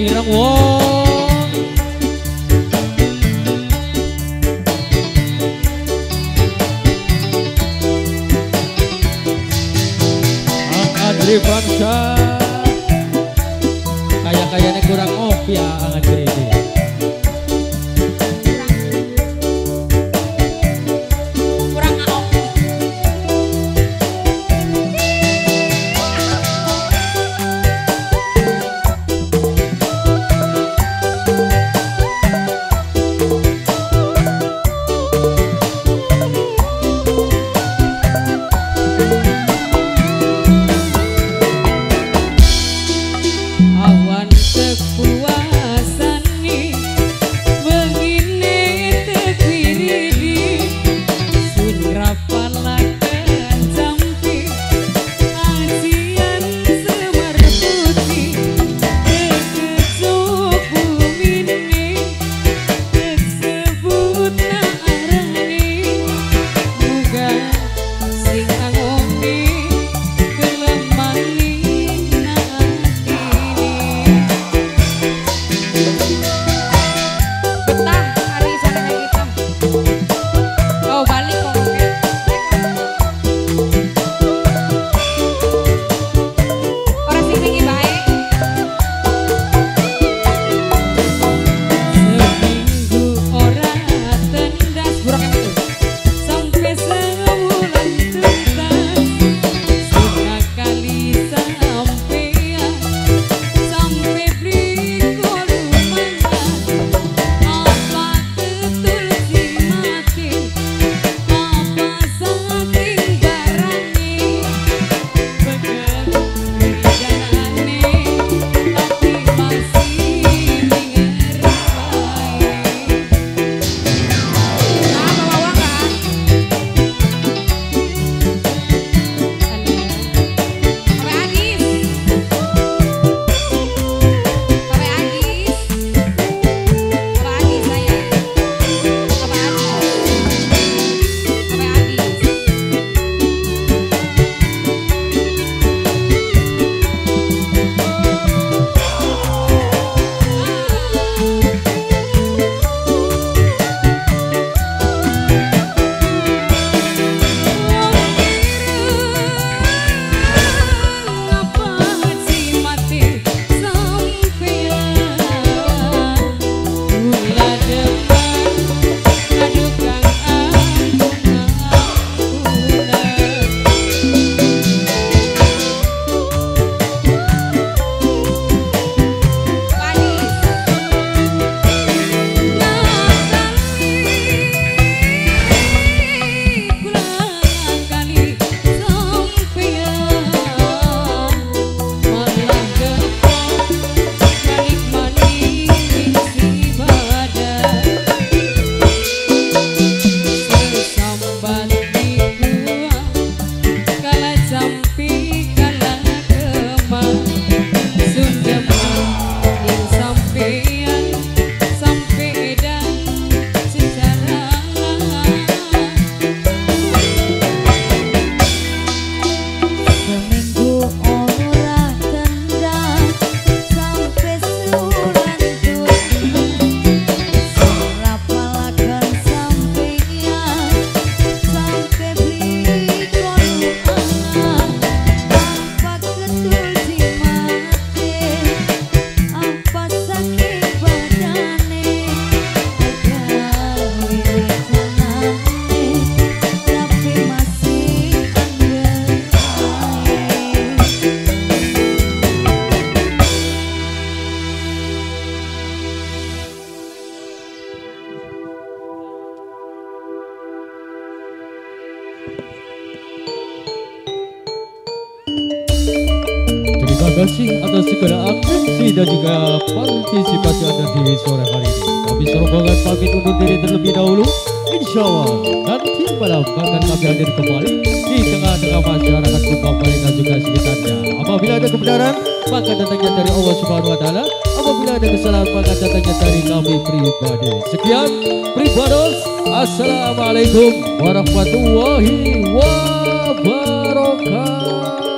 irang wong. Ang Adri Bangsa kaya-kayanya kurang ngopi ya Ang Adri ini. Terima kasih atas segala atensi dan juga partisipasi Anda di sore hari ini. Kami serombongan pamit undur diri terlebih dahulu. Insya Allah nanti malam akan kami hadir kembali di tengah-tengah masyarakat Bukawali dan juga sekitarnya. Apabila ada kebenaran, maka datangnya dari Allah Subhanahu Wa Taala. Apabila ada kesalahan, maka datangnya dari kami pribadi. Sekian Pribados. Assalamualaikum warahmatullahi wabarakatuh.